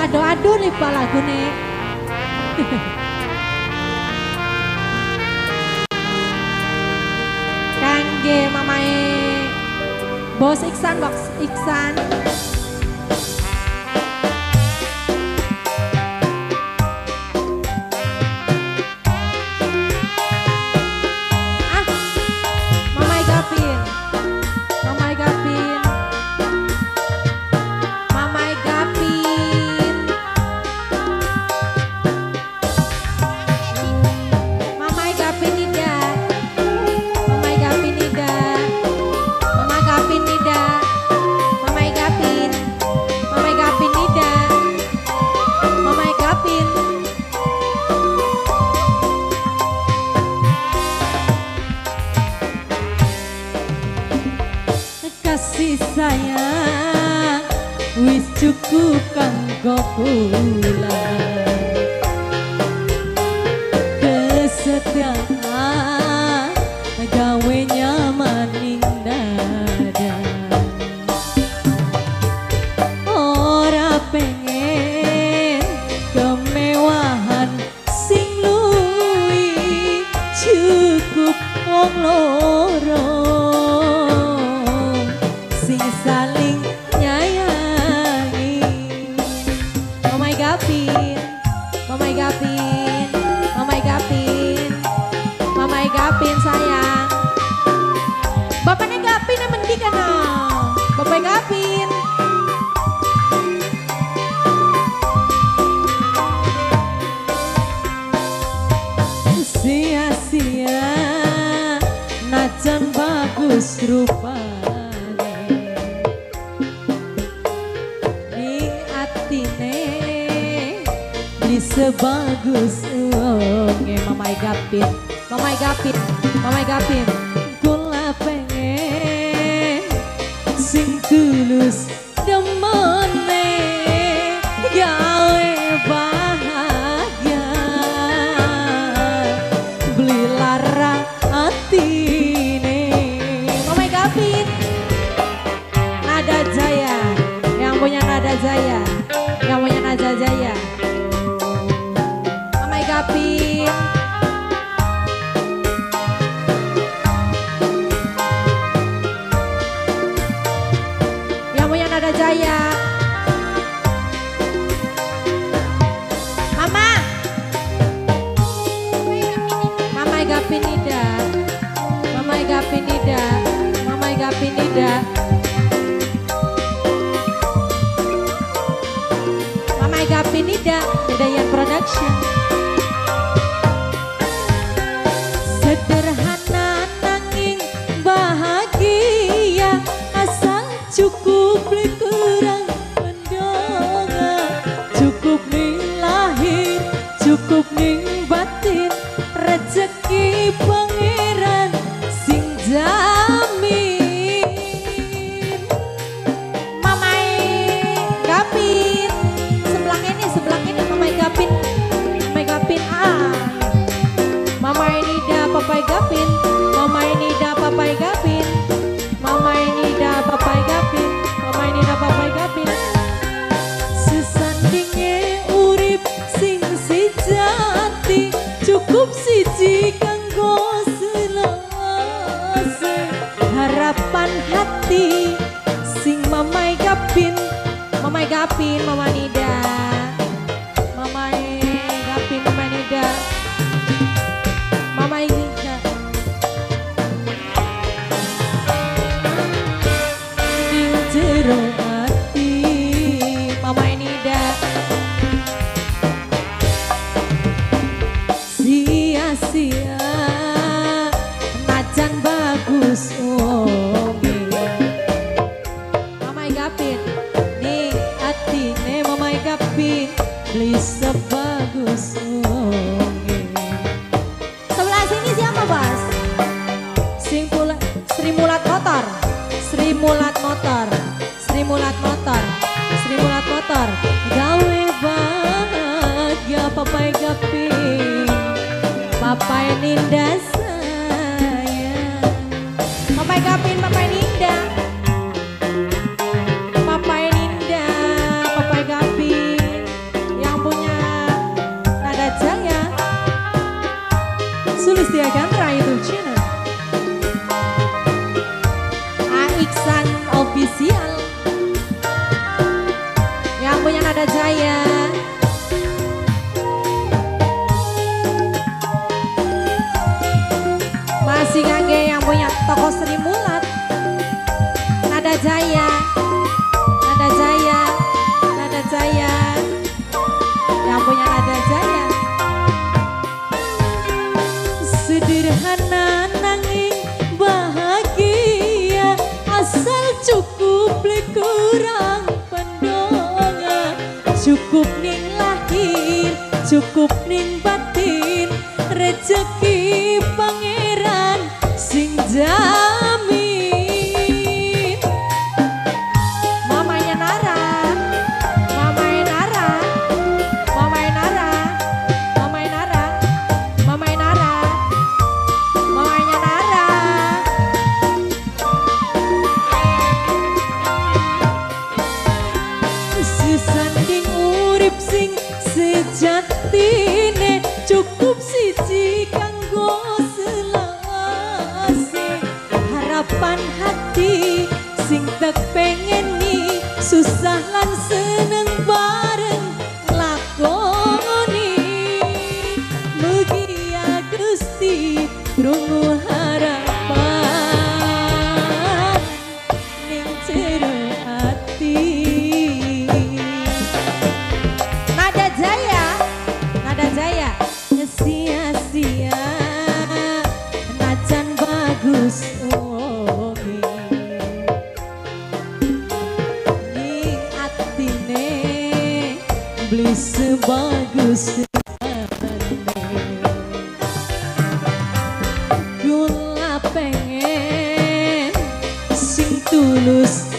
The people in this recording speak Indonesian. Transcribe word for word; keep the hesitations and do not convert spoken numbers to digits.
ado-ado nih pak lagu nih. Kangge mamae Bos Iksan, Bos Iksan. Ah, Mamai Gapin, Mamai Gapin, Mamai Gapin, Mamai Gapin Nida, Mamai Gapin Nida, Mama Gapin Nida, Mamai Gapin, Mamai Gapin Nida, Mamai Gapin. Kasih sayang wis cukup kanggo kula, kesetiaan gawe nyamaning dada, ora pengen kemewahan sing luwih, cukup wong loro sing saling nyayangi. Mamai Gapin, Mamai Gapin, Mamai Gapin, Mamai Gapin sayang. Bapaknya Gapin yang mendikan nah. Bapak Gapin. Sia-sia najan bagus rupanya, ning atine bisa bagus uangnya. Mamai Gapin, Mamai Gapin, Mamai Gapin. Kula pengen sing tulus demone gawe bahagia, beli lara atine. Mamai Gapin, Nada Jaya, yang punya Nada Jaya, yang punya Nada Jaya. Mamai Gapin, yang punya Nada Jaya. Mama, Mamai Gapin Nida, Mamai Gapin Nida, Mamai Gapin Nida, Mamai Gapin Nida, Dayan Production. Sederhana nanging bahagia, asal cukup li kurang mendonga, cukup ning lahir, cukup ning batin, rezeki pangeran sing jamin. Mamai Gapin, sebelah ini, sebelah ini Mamai Gapin, Mamai Gapin ah. Mamai Nida, Papai Gapin, Mamai Nida, Papai Gapin, Mamai Nida, Papai Gapin, Mamai Nida, Papai Gapin. Sesandinge urip sing sejati, cukup siji kanggo selawase, harapan hati sing Mamai Gapin, Mamai Gapin, Mama Nida, Mamai Gapin, Mamai Nida, Mamai Nida. Ning jero ati Mamai Nida, sia-sia najan bagus wonge. Mamai Gapin, ning atine Mamai Gapin bisa bagus wonge. Sebelah sini siapa Bas? Sing pula Sri Mulat Motor, Sri Mulat Motor, Sri Mulat Motor, Sri Mulat Motor. Gawe bahagia Papai Gapin, Papai Ninda sayang. Papai Gapin, Papai Ninda, Papai Ninda, Papai Gapin. Jaya, Nada Jaya, Nada Jaya, yang punya Nada Jaya. Sederhana nanging bahagia, asal cukup le kurang pendonga. Cukup ning lahir, cukup ning batin, rezeki pangeran sing jamin. Mamanya Nara, mamanya Nara, mamanya Nara, mamanya Nara, mamanya Nara, mamanya Nara. Sesanding urip sing sejatine, cukup siji kanggo selase. Harapan hati sing tak pengeni, susah lan seneng bareng lakoni. Mugi ya Gusti krungu harapan ning jero ati. Nada Jaya, Nada Jaya, sia-sia najan bagus oke. Ning atine beli sebagus gula pengen sing tulus